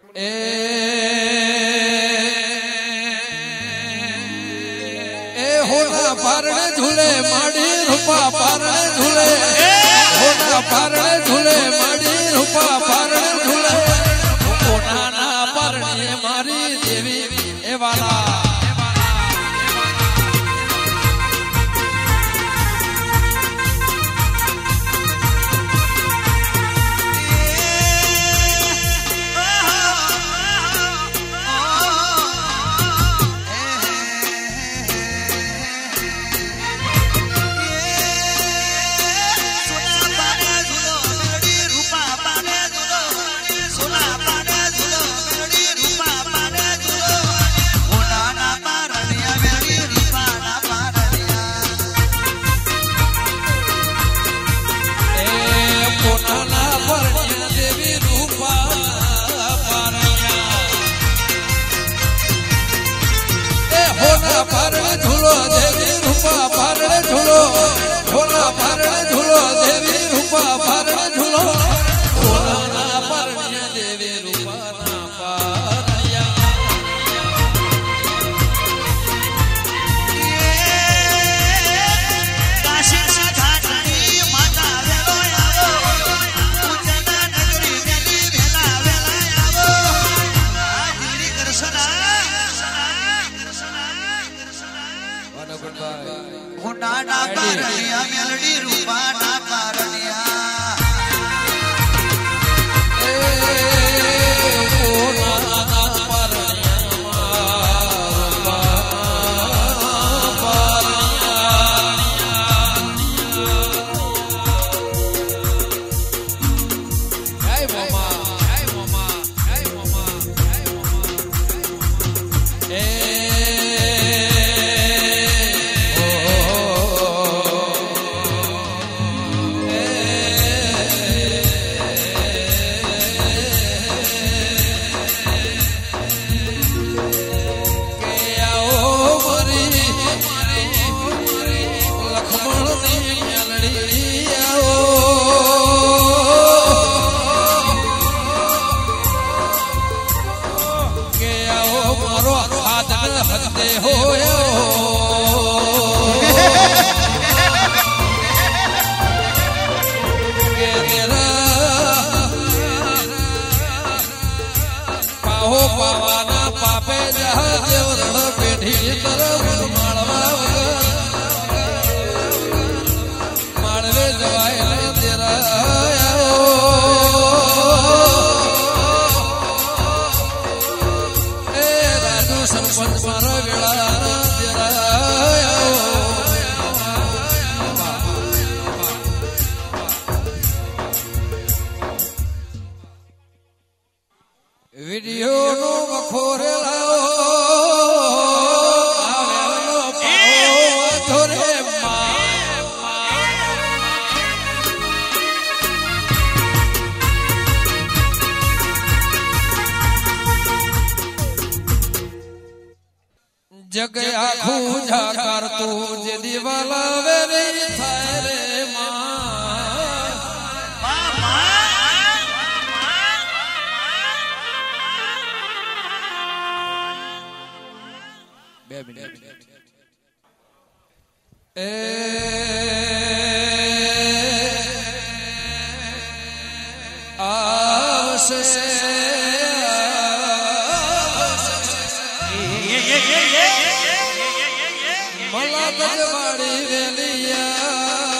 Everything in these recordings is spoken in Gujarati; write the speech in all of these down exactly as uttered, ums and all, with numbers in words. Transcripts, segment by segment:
એ એ હોના પારણે ઝૂલે માડી રૂપા પારણે ઝૂલે હોના પારણે ઝૂલે માડી રૂપા પારણે ઝૂલે હોના પારણે મારી દેવી એ વાલા પારણે ઝૂલો દેવી રૂપા પારણે ઝૂલો હોના પારણે ઝૂલો દેવી રૂપા પારણે ઝૂલો હોના પારણે દેવી રૂપા ના પારણિયા કાશી ઘાટની માતા વેલો આવો ઉજ્જૈના નગરી વેલી વેલા વેલા આવો આ દિલ્હી કરસના હોના ના પારણિયા મેલડી રૂપા ના પારણિયા એ હોના પાવાના પાપે જહા દેવરણ પેઢી તરફ માળવા માળવે જવાય તેરા એ રાજુ સરપંચ મારા વેળા તેરા વિડિયો નો વખોરે લાવો આવેલો પાવો ધોરે જગ આખું જાકાર તું જે દિવાલા વેરી થાય રે બે મિનિટ એ આવશે મલા ગજવાડી વેલિયા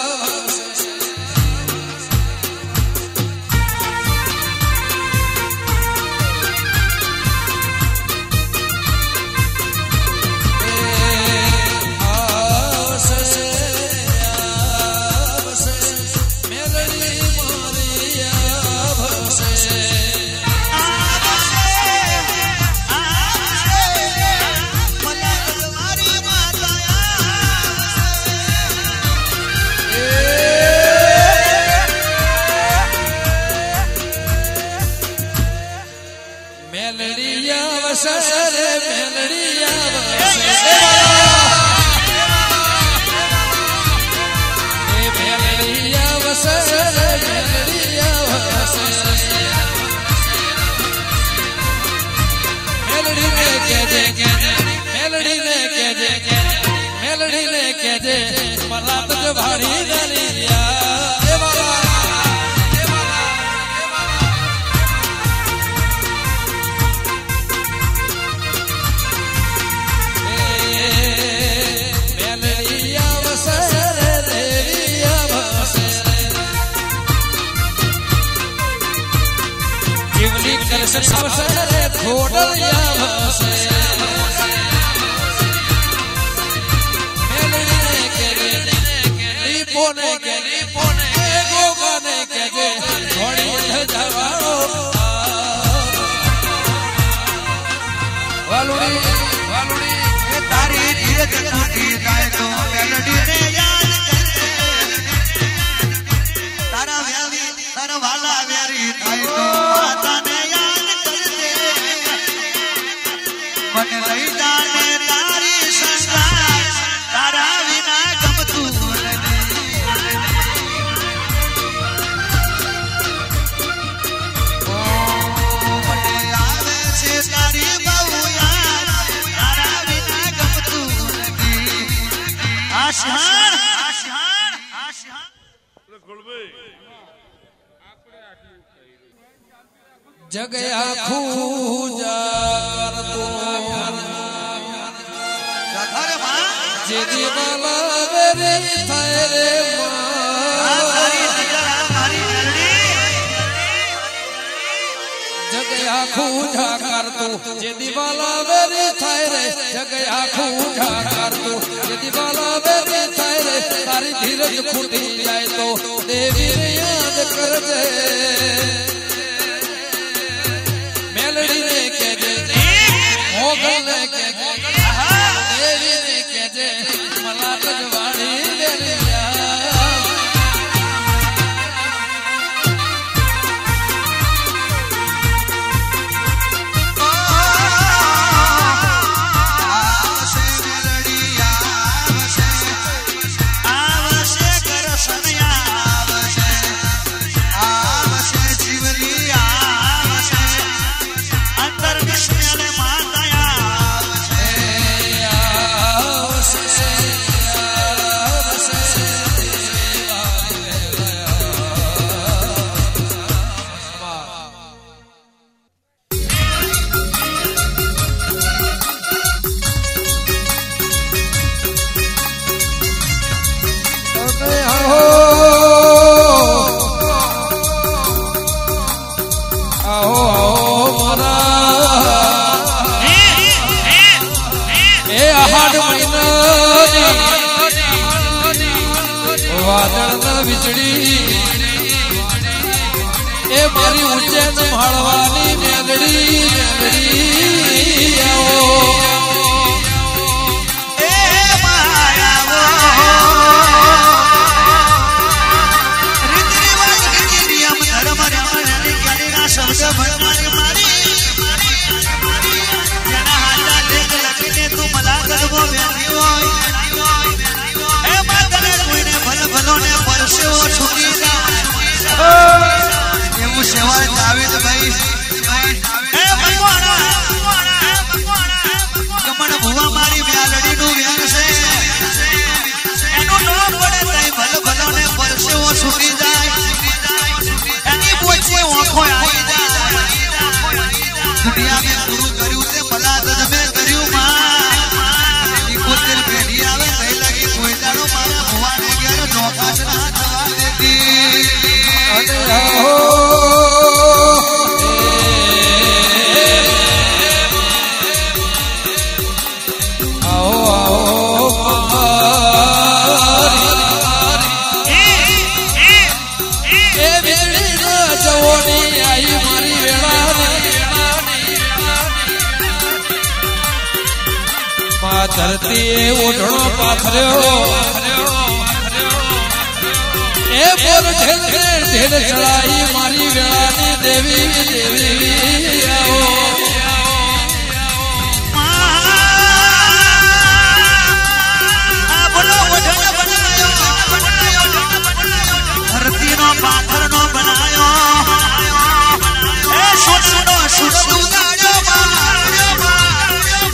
મેલડીયા વસે રે મેલડીયા વસે એ મેલડીયા વસે રે મેલડીયા વસે કેજે મેલડી ને કેજે મેલડી ને કેજે મરાત જ ભાડી ગલી રહ્યા એ બાબા એ બાબા એ બાબા એ મેલડી આવસે રે દેવી આવસે જીવની કરશે આવસે રે થોડલ આવસે પોને કે પોને ગોગને કે જે થોડી જવાળો વાલુડી વાલુડી એ તારી ધીરજ તૂટી જાય તો મેલડીને યાદ કરજે તારા વ્યાવી તારા વાલા વ્યારી થાય તો માતાને યાદ કરજે મને લઈ જાને તારી સંસાર તારા વિના ગમતું આશહાર આશહાર આશહાર જગ આખું જારતો અરે માં જે દીવાલા વેરી થાય રે મારી દીકરા મારી મેલડી જગ આખું જારતો જે દીવાલા વેરી થાય રે જગ આખું જારતો જે દીવાલા વેરી થાય રે તારી ધીરજ ફૂટી જાય તો દેવી યાદ કરજે મેલડી ને કેજે મોગલ ને કેજે દેવી ને કેજે મલાટ જવાડી વેલિયા આવશે મેલડી આવશે આવશે કરસનિયા આવશે આવશે જીવલી આવશે અંતર વિશ્વને માતાયા એ મારી ઉજ્જૈન માળવાની મેલડી મેલડી આવો એ માયાવો રીત રિવાજ નીતિ નિયમ ધર્મ રમણની કડીના શબ્દ ભણનારી મારી જેના હાથા દેખ લખીને તું મલા ગરબો બેઠી હોય એ માતને કોઈને ભલ ભલોને પરસેવો છૂટી જાય એવું સેવા જાવેદ ભાઈ એ ભગવાના કમણ ભુવા મારી મ્યાલડી નું વ્યાન છે એનું નામ પડે તઈ ભલ ભલોને પરસેવો છૂટી જાય એની પોચી ઓખો આવી જાય દુનિયા મેં પૂરું કર્યું તે ભલા તજમે કર્યું માં ઇકોતેર પેઢી આવે તઈ લાગી કોઈ દાડો મારા ભુવાને ઘેર ચોકાશ ના થવા દેતી અને આવો ધરતી ઓઢણો પાથર્યો એ બોલ ઢેલ ઢેલ ચડાઈ મારી વેળાની દેવી દેવી આવો ધરતી નો પાથર નો બનાયો એ સુનો સુનો ઉગાડ્યો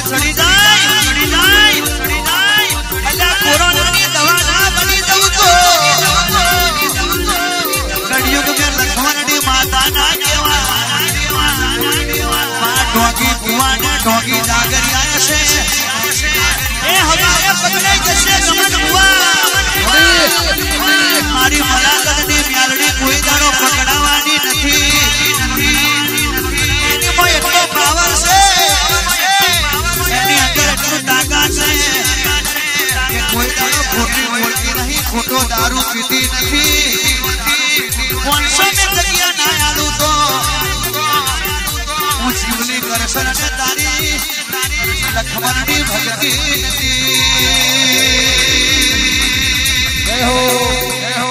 સડી જાય સડી જાય સડી જાય અલ્લા કોરોનાની દવા ના બની જવું તો કડિયુગ મે લખમણની માતા ના કેવા માં ઢોગી કુવાને ઢોગી જાગરી આયા છે એ હવારે પગલે જશે ગમન બુઆ મારી મલાકતની મ્યાલડી કોઈ દાડો પકડાવાની નથી એની માં એટલો પાવર છે એની અંદર એટલું તાકાત છે કે કોઈ દાડો ખોટી બોલતી નહીં ખોટો દારૂ પીતી નથી પાંચસો મે જગ્યા ના આલું તો હું શિવની દર્શન અને તારી લખમણની ભક્તિ નથી જય હો જય હો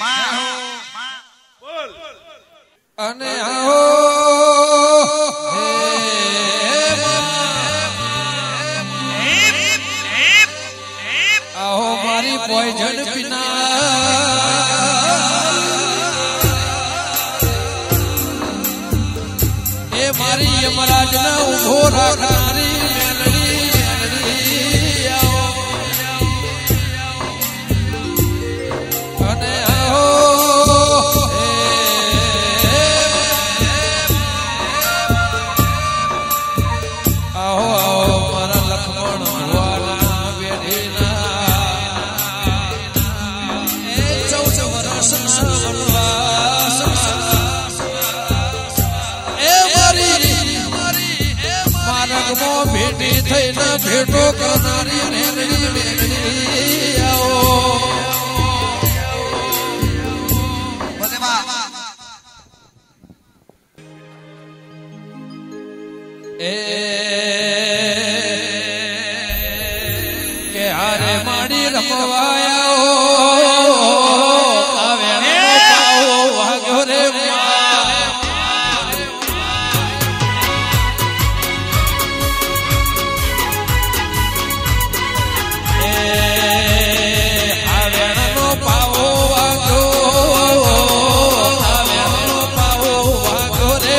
બોલ અને આવો આવો મારી પોઈઝન પીના એ મારી યમરાજ ના ઉભો રાખનારી મેલડી મેલડી આવો અને આવો આવો આવો મારા લખમણ ભુવાના બેઠીના એ ચૌદ વર્ષના વનવાસ એ મારી માર્ગમાં ભેટી થઈને ભેટો કરનારી મેલડી મેલડી આવો એ કે હારે માડી રમવાયા આવે પાઓ વાગ્યો રે આવેણનો પાઓ વાગ્યો આવેણનો પાઓ વાગ્યો રે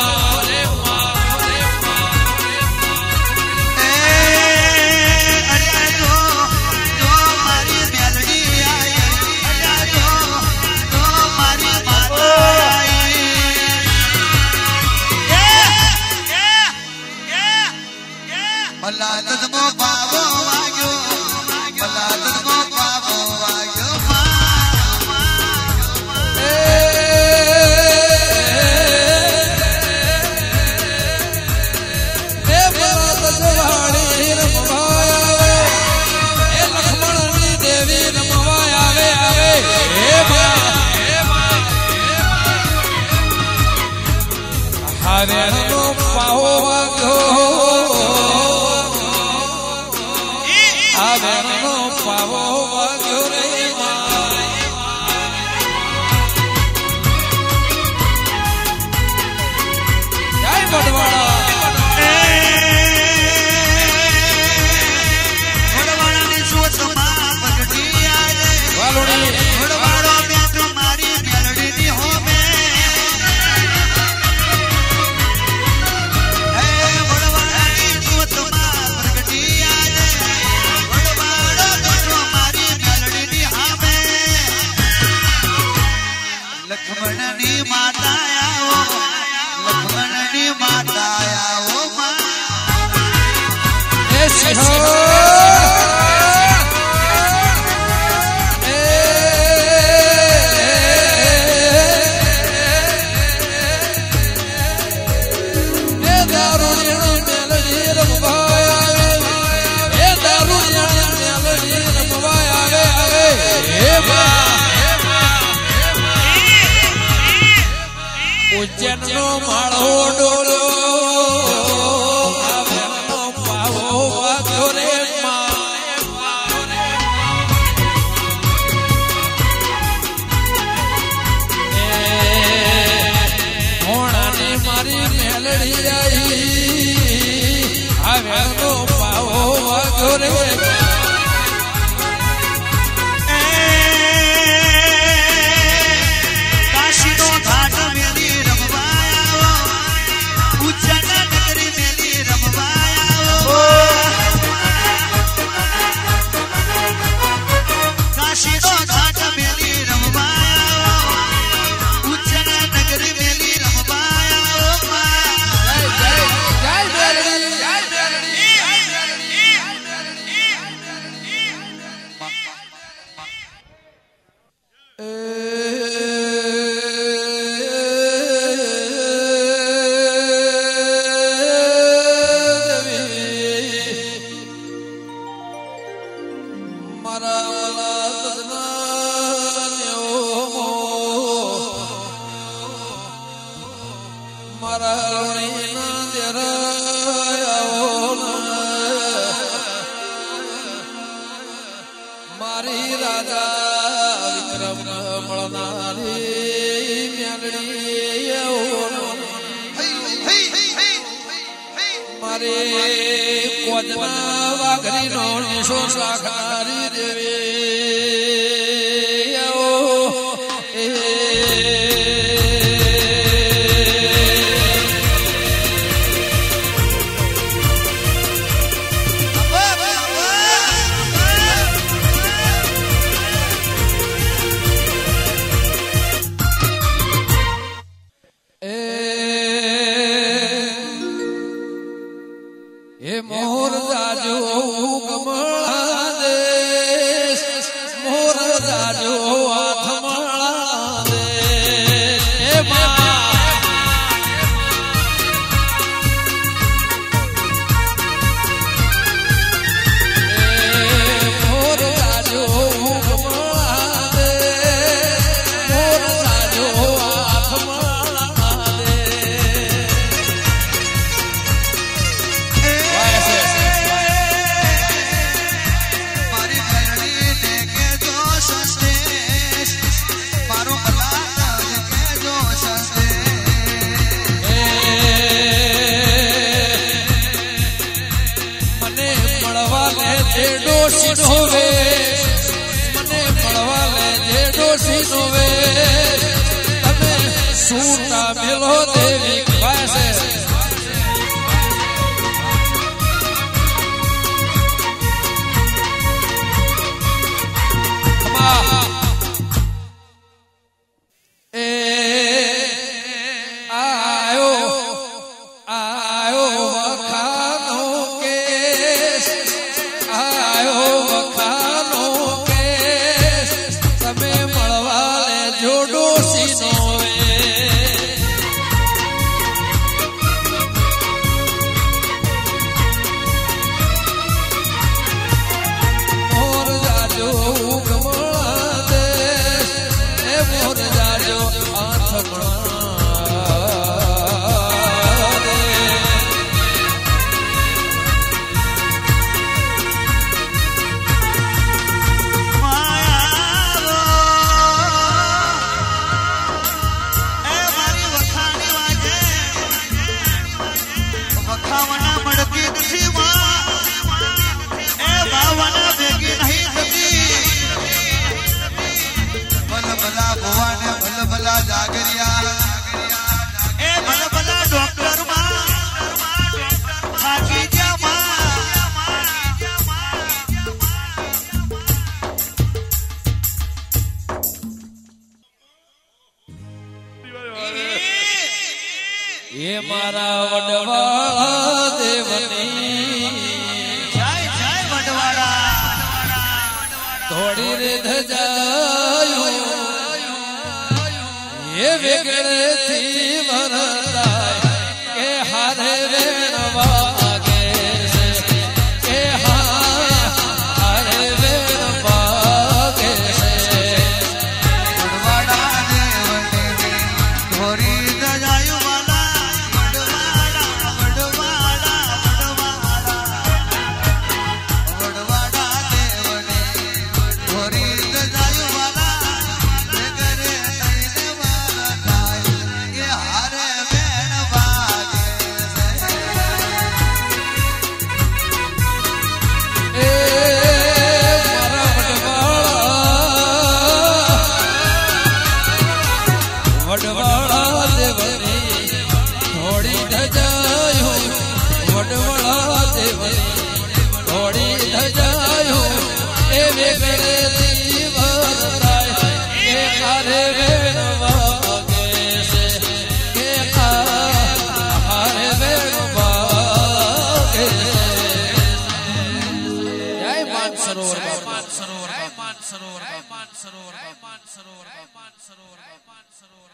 મલાતનો બાબો વાગ્યો મલાતનો બાબો વાગ્યો એ મલાત જવાળી રમવાય આવે એ લખમણની દેવી રમવાય આવે આવે હે હાવેણનો પાહો વાગ્યો આવેણનો પાવો વાગ્યો રે જય બડવાડા વડવાડાની સોચમાં પગડી આવે વાલોડી વડવાડો બેઠો મારી મેલડીની હોમે હે વડવાડાની સોચમાં પગડી આવે વડવાડો બેઠો મારી મેલડીની હોમે લખમણની માતા આવો લખમણની માતા આવો માં એ સિંહો એ એ દારૂડિયાની મેલડી રમવાય આવે એ દારૂડિયાની મેલડી રમવાય આવે આવે હે ઉજ્જૈનનો માળો ડોલો આવેણનો પાવો વાગ્યો રે હોણાની મારી મેલડી આવી આવેણનો પાવો વાગ્યો રે કાશીનો ઘાટ મેલી રમવા રાજા વિક્રમ મળનારી મેલડી મારે કોદના વાઘરી નો નિશો સાખારી દેવી એ એ મોર જાજો કમળા દેશ મોર જાજો આથમળા દેશ એ મોર જાજો કમળા દેશ મોર જાજો આથમળા દેશ જે ડોસી નોવે મને મળવા લે જે ડોસી નોવે તમે સૂટા મેલો દેવી પાસે એ આયો આયો વખાનો કેસ આયો વખાનો કેસ તમે મળવા લે જોડો સીનો મોર જાજો કમળા દે એ મોર જાજો આથમણા જાગરિયા એ ભલા ભલા ડોક્ટર માં થાકી ગયા એ મારા વડવાળા દેવની જય જય વડવાળા થોડી રે ધજાયો એ વેગળેથી ભરતાય કે હારે વેણ વાગે છે કે હારે વેણ વાગે છે વડવાળા દેવની ધોરી દજાયો વાલા વડવાળા વડવાળા વડવાળા વડવાળા દેવની ધોરી દજાયો વાલા વડવાળા દેવની થોડી ધજાયો વડવાળા દેવની થોડી ધજાયો એ વેગળેથી ભરતાય કે હારે વેણ વાગે છે કે હારે વેણ વાગે જય માન સરોવર માન સરોવર માન સરોવર માન સરોવર માન સરોવર માન સરોવર માન સરોવર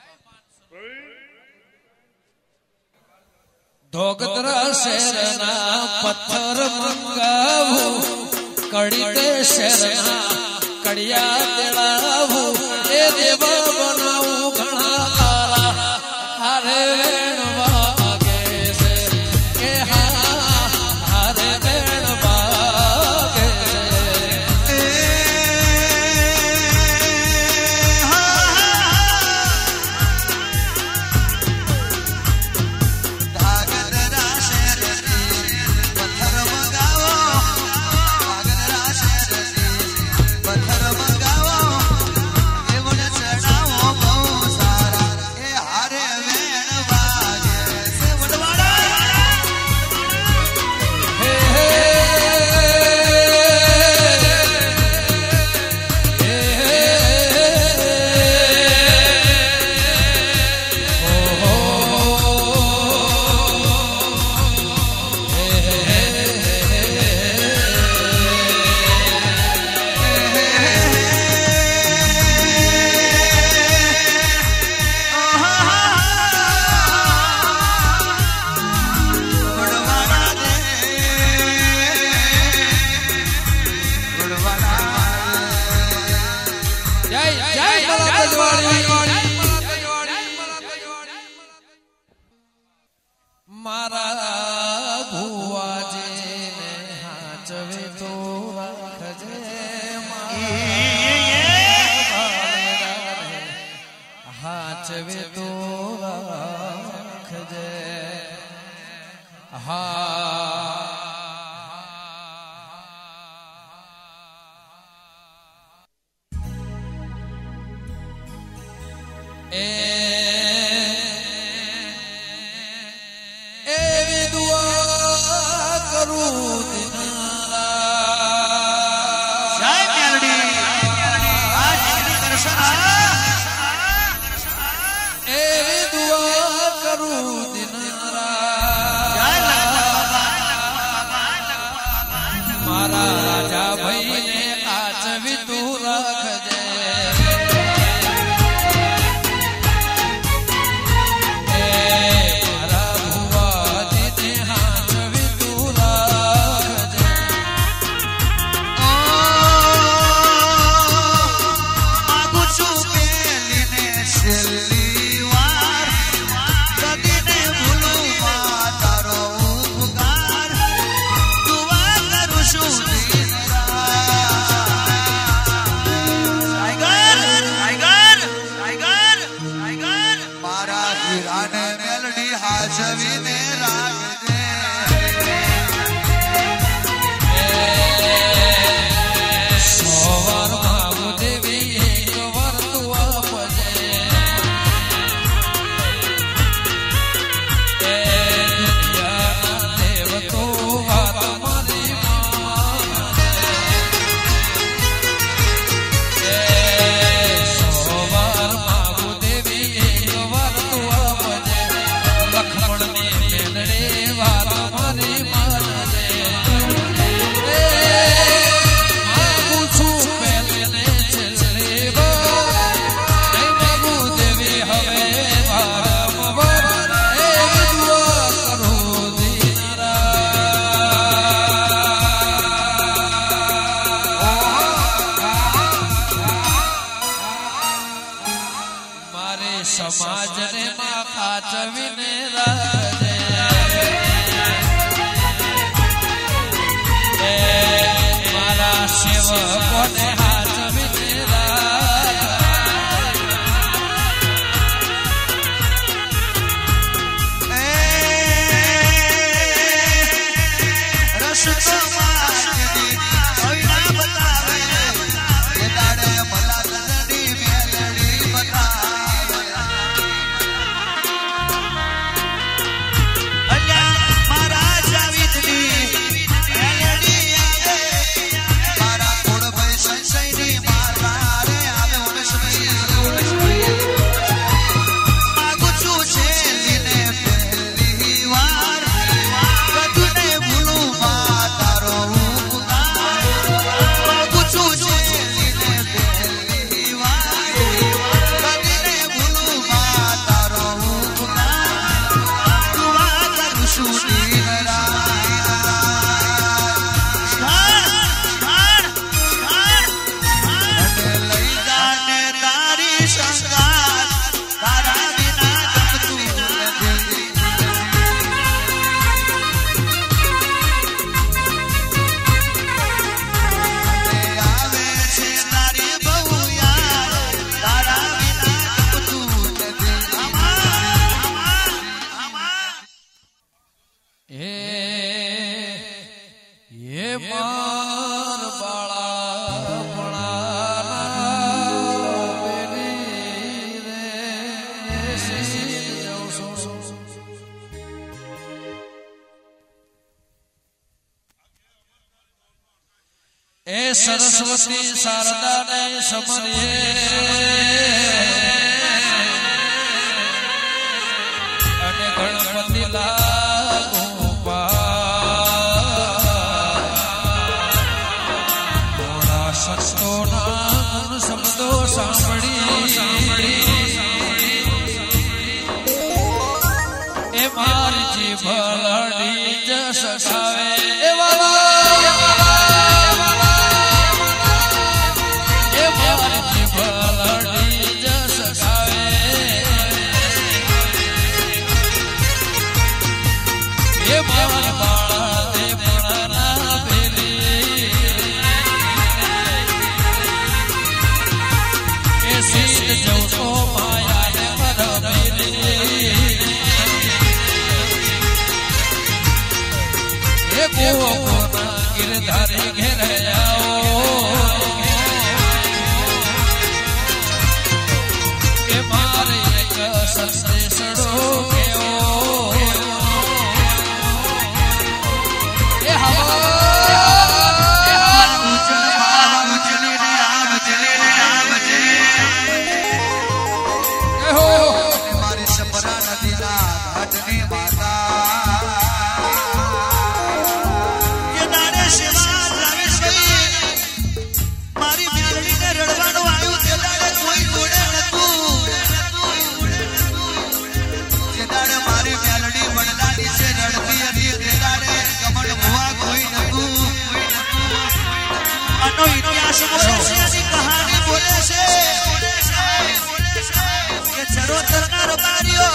ધોગધરા શેરના પથ્થર મંગાવું કડી તે શેરના કડિયા તેડાવું એ દેવા બનાવું ઘણા તારા હારે વેણ વાગે છે કે હારે વેણ વાગે છે એ એવી દુઆ કરું જય મેલડી આ જિંદગી દર્શન એવી દુઆ કરું મારા રાજા ભાઈને આચવી તું રાખજે મારા ભુવાજીને હાચવી તું રાખજે માગું છું પેલીને છેલ્લી વાર કદીને ભૂલું માં તારો ઉપકાર દુઆ કરું છું મારા હીરાને મેલડી હાજવીને રાખજે સવાર માગું દેવી એક વાર તું આપજે એ દુનિયાના દેવ તો વાત મારી સવાર માગું દેવી એક વાર તું આપજે લખમણની મેલડે વાત મારી માનજે માગું છું પહેલેને છેલ્લી વાર નહીં માગું દેવી હવે વારંવાર એવી દુઆ કરું મારે સમાજને માં ખાચવીને રાખજે એ મારા સેવકોને હાચવીને રાખજે રસ્તો માર્ગની કોઈના બતાવે એ દાડે ભલા દર્દી મેલડી બતાવે અલ્યા મારા જાવીદની મેલડી આવે મારા કોડભાઈ સંશયની મારા રે આવે ઉમેશભાઈ માગું છું છેલ્લીને પહેલી વાર કદીને ભૂલું માં તારો ઉપકાર માગું છું છેલ્લીને પહેલી વાર કદીને ભૂલું માં તારો ઉપકાર દુઆ કરું છું દિન રાત લઈ જાને તારી સંગાત તારા વિના ગમતું નથી આવે છે તારી બહુ યાદ તારા વિના ગમતું નથી એ એ માર બાળા પણાના પેલી રે શીશી જાઉં છું એ સરસ્વતી શારદાને સમરીએ અને ગણપતિ લાગુ થોડા સંતોના ગુણ શબ્દો સાંભળી એ મારી જીભ લડી જસ સાવે એ વાલા એ મારી જીભ લડી જસ સાવે એ મારા બાળા તે પણાના પેલી એ સીત જઉં તો માયાને પરમેલી એ ગોકોના ગિરધારે ઘેર આવો એ મારે ભગવાનનો ઇતિહાસ બોલે છે એની કહાની બોલે છે કે ચરોતરના રબારીઓ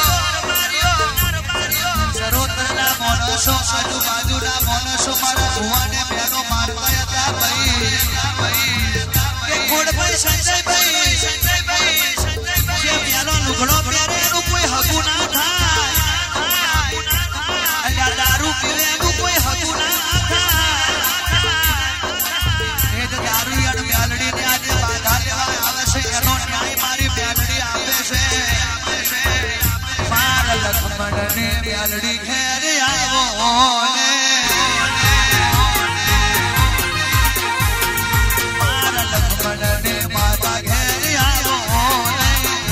ચરોતરના માણસો આજુબાજુના માણસો મારા ભુવાને બેનો મારતા હતા ભાઈ કે ખોડભાઈ સંજયભાઈ જે બેનો લુગડો પહેરે એનું કોઈ હગું ના થાય દારૂ પીવે એનું કોઈ હગું ના થાય દારૂ યાર મ્યાલડી ને આજે બાધા લેવા આવે છે એનો ન્યાય મારી મ્યાલડી આપે છે મારા લક્ષ્મણ ને મ્યાલડી ઘેર આવો ને મારા લક્ષ્મણ ને માતા ઘેર આવો ને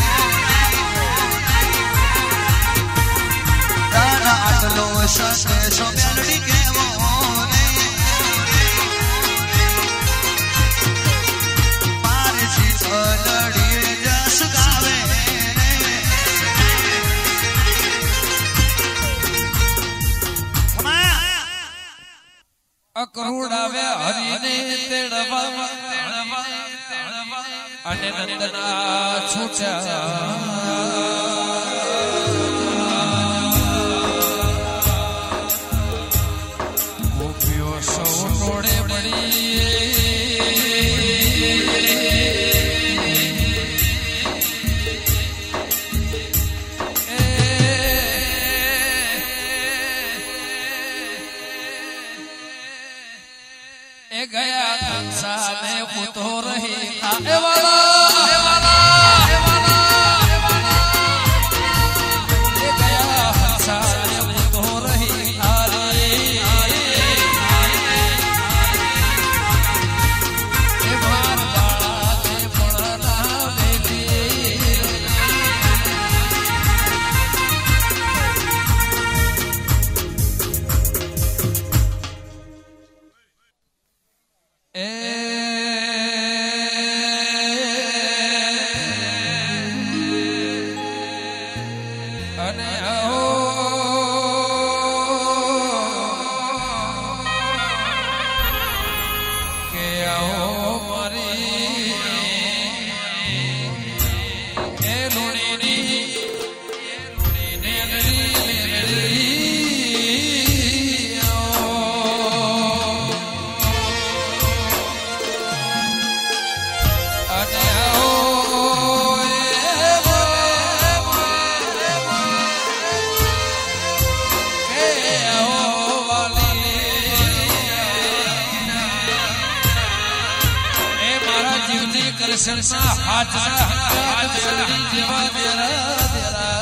તારા આટલો સંદેશો મ્યાલડી કેવો ને અકરુડ આવે હરીને તેડવા અને નંદના છૂટ્યા ગોપીઓ સૌ ટોળે પડી ગયા કંસાને પૂતો રહી એ વાલા એ વાલા એ વાલા એ વાલા એ ગયા કંસાને પૂતો રહી આરી એ માર બાળા તે પણ ના બેટી એ અને આવો કે આવો મારી એ લુણીની કૃષ્ણ હાજરા હાજરા જેવા દેરા દેરા